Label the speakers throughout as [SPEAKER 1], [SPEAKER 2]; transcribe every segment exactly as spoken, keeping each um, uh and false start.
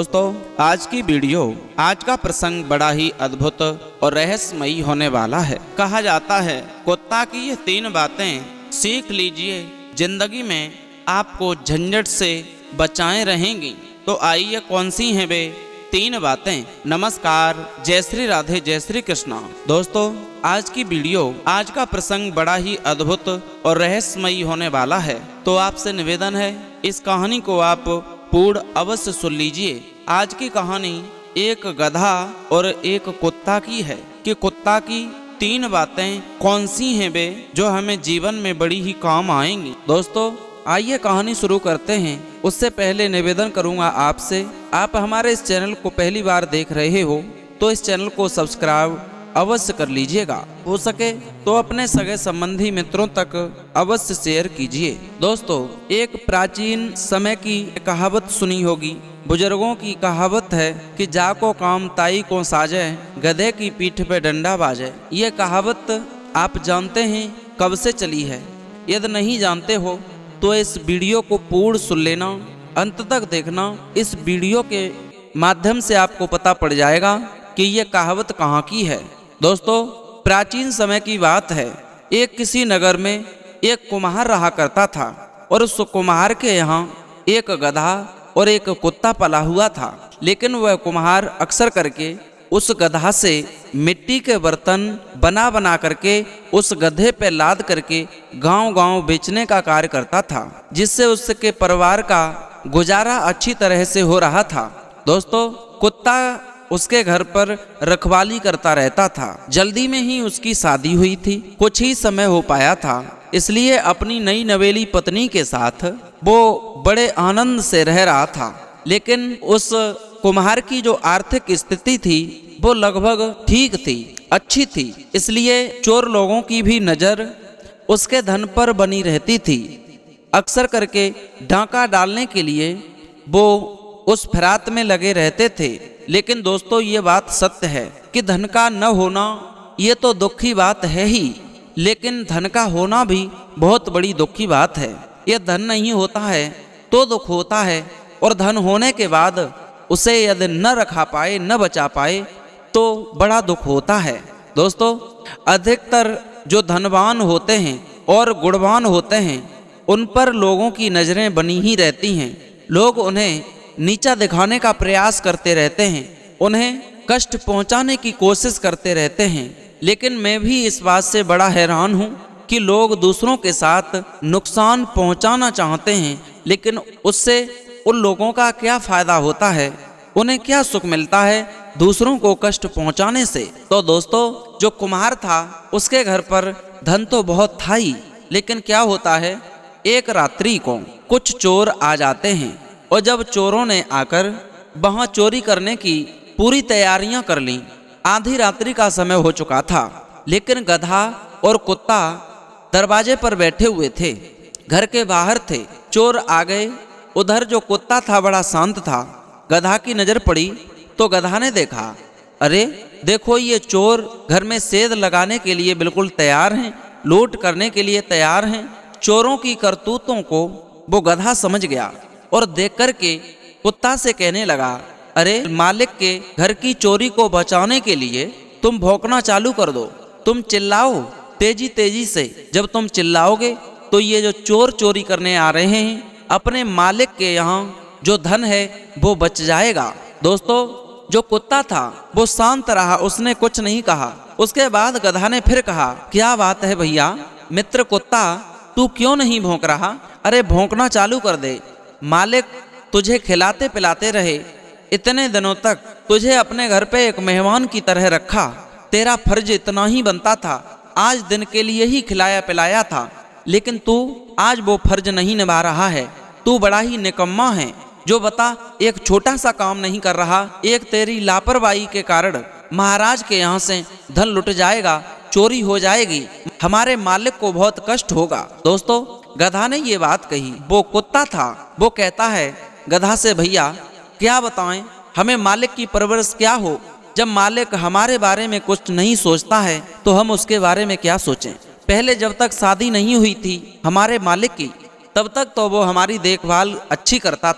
[SPEAKER 1] दोस्तों आज की वीडियो आज का प्रसंग बड़ा ही अद्भुत और रहस्यमयी होने वाला है। कहा जाता है कुत्ता की ये तीन बातें सीख लीजिए, जिंदगी में आपको झंझट से बचाए रहेंगी। तो आइए कौन सी हैं वे तीन बातें। नमस्कार, जय श्री राधे, जय श्री कृष्णा। दोस्तों आज की वीडियो आज का प्रसंग बड़ा ही अद्भुत और रहस्यमयी होने वाला है। तो आपसे निवेदन है इस कहानी को आप पूर्ण अवश्य सुन लीजिए। आज की कहानी एक गधा और एक कुत्ता की है कि कुत्ता की तीन बातें कौन सी हैं वे जो हमें जीवन में बड़ी ही काम आएंगी। दोस्तों आइए कहानी शुरू करते हैं। उससे पहले निवेदन करूंगा आपसे, आप हमारे इस चैनल को पहली बार देख रहे हो तो इस चैनल को सब्सक्राइब अवश्य कर लीजिएगा। हो सके तो अपने सगे संबंधी मित्रों तक अवश्य शेयर कीजिए। दोस्तों एक प्राचीन समय की कहावत सुनी होगी। बुजुर्गों की कहावत है कि जाको काम ताई को साजे, गधे की पीठ पे डंडा बाजे। ये कहावत आप जानते हैं कब से चली है? यदि नहीं जानते हो तो इस वीडियो को पूर्ण सुन लेना, अंत तक देखना। इस वीडियो के माध्यम से आपको पता पड़ जाएगा कि यह कहावत कहाँ की है। दोस्तों प्राचीन समय की बात है। एक किसी नगर में एक कुम्हार रहा करता था और उस कुम्हार के यहाँ एक गधा और एक कुत्ता पला हुआ था। लेकिन वह कुम्हार अक्सर करके उस गधा से मिट्टी के बर्तन बना बना करके उस गधे पे लाद करके गांव-गांव बेचने का कार्य करता था, जिससे उसके परिवार का गुजारा अच्छी तरह से हो रहा था। दोस्तों कुत्ता उसके घर पर रखवाली करता रहता था। जल्दी में ही उसकी शादी हुई थी, कुछ ही समय हो पाया था, इसलिए अपनी नई नवेली पत्नी के साथ वो बड़े आनंद से रह रहा था। लेकिन उस कुम्हार की जो आर्थिक स्थिति थी वो लगभग ठीक थी, अच्छी थी, इसलिए चोर लोगों की भी नज़र उसके धन पर बनी रहती थी। अक्सर करके डाका डालने के लिए वो उस फिरात में लगे रहते थे। लेकिन दोस्तों ये बात सत्य है कि धन का न होना ये तो दुख की बात है ही, लेकिन धन का होना भी बहुत बड़ी दुख की बात है। ये धन नहीं होता है तो दुख होता है, और धन होने के बाद उसे यदि न रखा पाए, न बचा पाए तो बड़ा दुख होता है। दोस्तों अधिकतर जो धनवान होते हैं और गुणवान होते हैं उन पर लोगों की नज़रें बनी ही रहती हैं। लोग उन्हें नीचा दिखाने का प्रयास करते रहते हैं, उन्हें कष्ट पहुंचाने की कोशिश करते रहते हैं। लेकिन मैं भी इस बात से बड़ा हैरान हूं कि लोग दूसरों के साथ नुकसान पहुंचाना चाहते हैं, लेकिन उससे उन लोगों का क्या फ़ायदा होता है, उन्हें क्या सुख मिलता है दूसरों को कष्ट पहुंचाने से। तो दोस्तों जो कुम्हार था उसके घर पर धन तो बहुत था ही, लेकिन क्या होता है एक रात्रि को कुछ चोर आ जाते हैं, और जब चोरों ने आकर वहां चोरी करने की पूरी तैयारियां कर लीं, आधी रात्रि का समय हो चुका था, लेकिन गधा और कुत्ता दरवाजे पर बैठे हुए थे, घर के बाहर थे। चोर आ गए। उधर जो कुत्ता था बड़ा शांत था। गधा की नज़र पड़ी तो गधा ने देखा, अरे देखो ये चोर घर में सेंध लगाने के लिए बिल्कुल तैयार हैं, लूट करने के लिए तैयार हैं। चोरों की करतूतों को वो गधा समझ गया और देख कर के कुत्ता से कहने लगा, अरे मालिक के घर की चोरी को बचाने के लिए तुम भौंकना चालू कर दो, तुम चिल्लाओ तेजी तेजी से। जब तुम चिल्लाओगे तो ये जो चोर चोरी करने आ रहे हैं अपने मालिक के यहाँ जो धन है वो बच जाएगा। दोस्तों जो कुत्ता था वो शांत रहा, उसने कुछ नहीं कहा। उसके बाद गधा ने फिर कहा, क्या बात है भैया मित्र कुत्ता, तू क्यों नहीं भौंक रहा? अरे भौंकना चालू कर दे, मालिक तुझे खिलाते पिलाते रहे इतने दिनों तक, तुझे अपने घर पे एक मेहमान की तरह रखा, तेरा फर्ज इतना ही बनता था, आज दिन के लिए ही खिलाया पिलाया था, लेकिन तू आज वो फर्ज नहीं निभा रहा है। तू बड़ा ही निकम्मा है जो बता एक छोटा सा काम नहीं कर रहा। एक तेरी लापरवाही के कारण महाराज के यहाँ से धन लुट जाएगा, चोरी हो जाएगी, हमारे मालिक को बहुत कष्ट होगा। दोस्तों गधा ने ये बात कही। वो कुत्ता था वो कहता है गधा से, भैया क्या बताएं, हमें मालिक की परवरिश क्या हो, जब मालिक हमारे बारे में कुछ नहीं सोचता है तो हम उसके बारे में क्या सोचें। पहले जब तक शादी नहीं हुई थी हमारे मालिक की, तब तक तो वो हमारी देखभाल अच्छी करता था,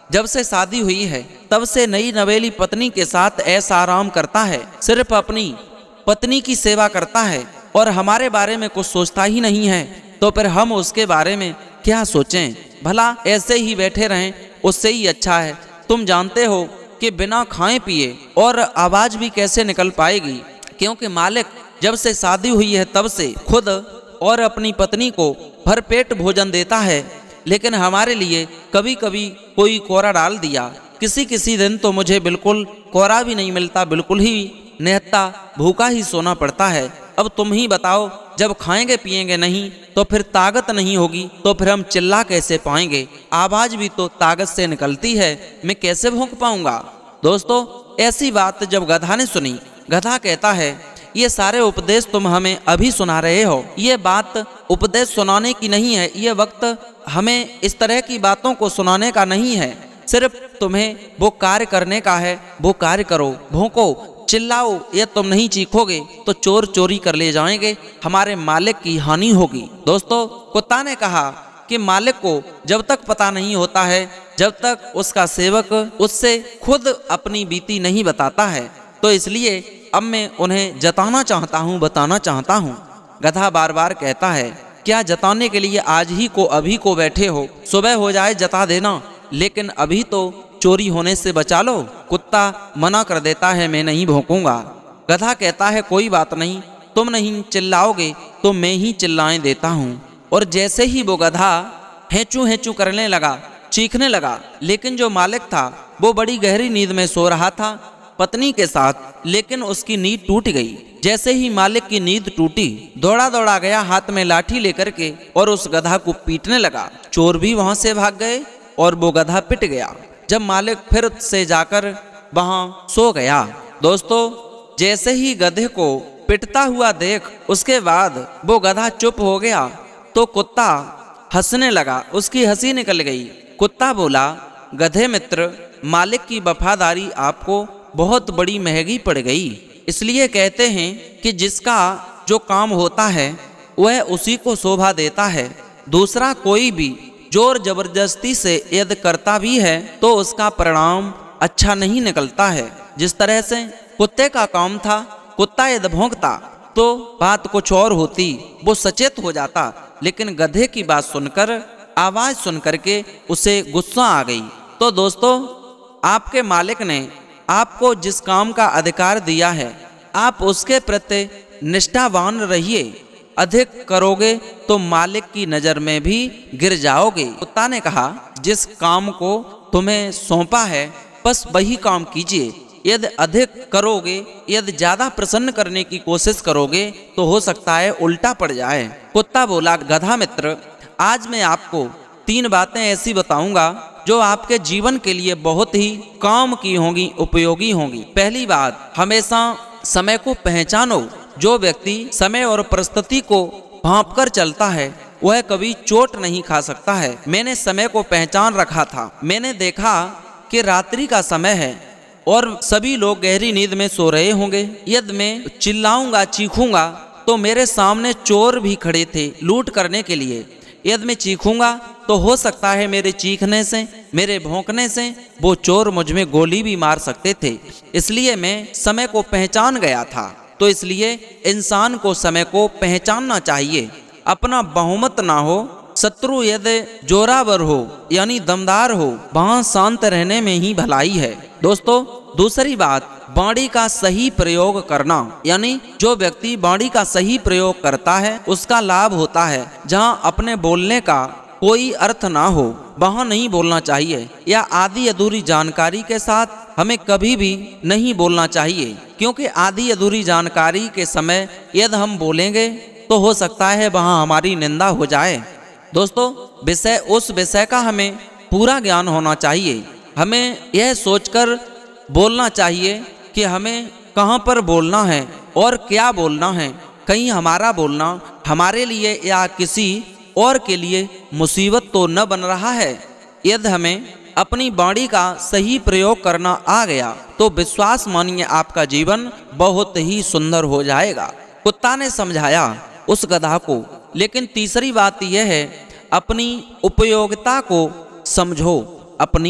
[SPEAKER 1] जब से शादी हुई है तब से नई नवेली पत्नी के साथ ऐसा आराम करता है, सिर्फ अपनी पत्नी की सेवा करता है और हमारे बारे में कुछ सोचता ही नहीं है, तो फिर हम उसके बारे में क्या सोचें? भला ऐसे ही बैठे रहें, उससे ही अच्छा है। तुम जानते हो कि बिना खाए पिए और आवाज भी कैसे निकल पाएगी, क्योंकि मालिक जब से शादी हुई है तब से खुद और अपनी पत्नी को भरपेट भोजन देता है, लेकिन हमारे लिए कभी कभी कोई कोरा डाल दिया। किसी किसी दिन तो मुझे बिल्कुल कोरा भी नहीं मिलता, बिल्कुल ही निहत्ता भूखा ही सोना पड़ता है। अब तुम ही बताओ, जब खाएंगे पिएंगे नहीं तो फिर ताकत नहीं होगी तो फिर हम चिल्ला कैसे पाएंगे? आवाज भी तो ताकत से निकलती है, मैं कैसे भौंक पाऊंगा? दोस्तों, ऐसी बात जब गधा ने सुनी, गधा कहता है, ये सारे उपदेश तुम हमें अभी सुना रहे हो, ये बात उपदेश सुनाने की नहीं है, ये वक्त हमें इस तरह की बातों को सुनाने का नहीं है, सिर्फ तुम्हें वो कार्य करने का है, वो कार्य करो, भौंको, चिल्लाओ। ये तुम नहीं चीखोगे तो चोर चोरी कर ले जाएंगे, हमारे मालिक की हानि होगी। दोस्तों, कुत्ता ने कहा कि मालिक को जब तक पता नहीं होता है, जब तक उसका सेवक उससे खुद अपनी बीती नहीं बताता है, तो इसलिए अब मैं उन्हें जताना चाहता हूँ, बताना चाहता हूँ। गधा बार बार कहता है, क्या जताने के लिए आज ही को अभी को बैठे हो? सुबह हो जाए जता देना, लेकिन अभी तो चोरी होने से बचा लो। कुत्ता मना कर देता है, मैं नहीं भौंकूंगा। गधा कहता है, कोई बात नहीं, तुम नहीं चिल्लाओगे तो मैं ही चिल्लाएं देता हूँ। और जैसे ही वो गधा हेंचू हेंचू करने लगा, चीखने लगा, लेकिन जो मालिक था वो बड़ी गहरी नींद में सो रहा था पत्नी के साथ, लेकिन उसकी नींद टूट गई। जैसे ही मालिक की नींद टूटी, दौड़ा दौड़ा गया हाथ में लाठी लेकर के और उस गधा को पीटने लगा। चोर भी वहां से भाग गए और वो गधा पिट गया। जब मालिक फिर से जाकर वहां सो गया, दोस्तों, जैसे ही गधे को पिटता हुआ देख उसके बाद वो गधा चुप हो गया तो कुत्ता हंसने लगा, उसकी हंसी निकल गई। कुत्ता बोला, गधे मित्र, मालिक की वफादारी आपको बहुत बड़ी महंगी पड़ गई। इसलिए कहते हैं कि जिसका जो काम होता है वह उसी को शोभा देता है। दूसरा कोई भी जोर जबरदस्ती से यदि करता भी है तो उसका परिणाम अच्छा नहीं निकलता है। जिस तरह से कुत्ते का काम था, कुत्ता यदि भौंकता तो बात कुछ और होती, वो सचेत हो जाता, लेकिन गधे की बात सुनकर, आवाज सुनकर के उसे गुस्सा आ गई। तो दोस्तों, आपके मालिक ने आपको जिस काम का अधिकार दिया है, आप उसके प्रति निष्ठावान रहिए। अधिक करोगे तो मालिक की नजर में भी गिर जाओगे। कुत्ता ने कहा, जिस काम को तुम्हें सौंपा है बस वही काम कीजिए। यदि अधिक करोगे, यदि ज्यादा प्रसन्न करने की कोशिश करोगे तो हो सकता है उल्टा पड़ जाए। कुत्ता बोला, गधा मित्र, आज मैं आपको तीन बातें ऐसी बताऊंगा जो आपके जीवन के लिए बहुत ही काम की होंगी, उपयोगी होंगी। पहली बात, हमेशा समय को पहचानो। जो व्यक्ति समय और परिस्थिति को भांप कर चलता है वह कभी चोट नहीं खा सकता है। मैंने समय को पहचान रखा था। मैंने देखा कि रात्रि का समय है और सभी लोग गहरी नींद में सो रहे होंगे। यदि मैं चिल्लाऊंगा, चीखूंगा तो मेरे सामने चोर भी खड़े थे लूट करने के लिए। यदि मैं चीखूंगा तो हो सकता है मेरे चीखने से, मेरे भौंकने से वो चोर मुझ में गोली भी मार सकते थे। इसलिए मैं समय को पहचान गया था। तो इसलिए इंसान को समय को पहचानना चाहिए। अपना बहुमत ना हो, शत्रु यदि जोरावर हो यानी दमदार हो, वहां शांत रहने में ही भलाई है। दोस्तों, दूसरी बात, वाणी का सही प्रयोग करना, यानी जो व्यक्ति वाणी का सही प्रयोग करता है उसका लाभ होता है। जहां अपने बोलने का कोई अर्थ ना हो वहां नहीं बोलना चाहिए, या आधी अधूरी जानकारी के साथ हमें कभी भी नहीं बोलना चाहिए, क्योंकि आधी अधूरी जानकारी के समय यदि हम बोलेंगे तो हो सकता है वहां हमारी निंदा हो जाए। दोस्तों, विषय उस विषय का हमें पूरा ज्ञान होना चाहिए। हमें यह सोचकर बोलना चाहिए कि हमें कहाँ पर बोलना है और क्या बोलना है। कहीं हमारा बोलना हमारे लिए या किसी और के लिए मुसीबत तो न बन रहा है। यदि हमें अपनी वाणी का सही प्रयोग करना आ गया तो विश्वास मानिए आपका जीवन बहुत ही सुंदर हो जाएगा। कुत्ता ने समझाया उस गधा को। लेकिन तीसरी बात यह है, अपनी उपयोगिता को समझो, अपनी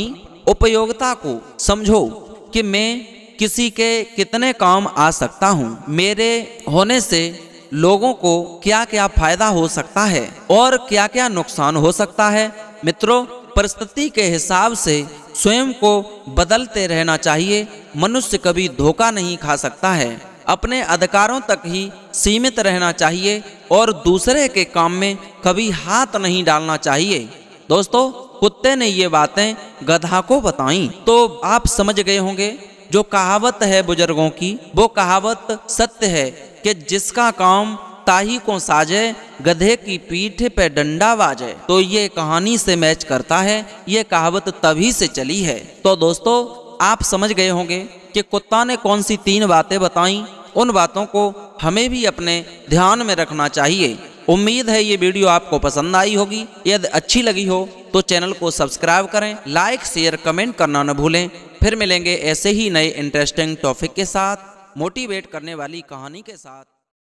[SPEAKER 1] उपयोगिता को समझो कि मैं किसी के कितने काम आ सकता हूँ, मेरे होने से लोगों को क्या क्या फायदा हो सकता है और क्या क्या नुकसान हो सकता है। मित्रों, परिस्थिति के हिसाब से स्वयं को बदलते रहना चाहिए। मनुष्य कभी धोखा नहीं खा सकता है। अपने अधिकारों तक ही सीमित रहना चाहिए और दूसरे के काम में कभी हाथ नहीं डालना चाहिए। दोस्तों, कुत्ते ने ये बातें गधा को बताई तो आप समझ गए होंगे, जो कहावत है बुजुर्गों की, वो कहावत सत्य है कि जिसका काम ताही को साजे, गधे की पीठ पे डंडा बाजे। तो ये कहानी से मैच करता है, ये कहावत तभी से चली है। तो दोस्तों, आप समझ गए होंगे कि कुत्ता ने कौन सी तीन बातें बताई। उन बातों को हमें भी अपने ध्यान में रखना चाहिए। उम्मीद है ये वीडियो आपको पसंद आई होगी। यदि अच्छी लगी हो तो चैनल को सब्सक्राइब करें, लाइक शेयर कमेंट करना न भूलें। फिर मिलेंगे ऐसे ही नए इंटरेस्टिंग टॉपिक के साथ, मोटिवेट करने वाली कहानी के साथ।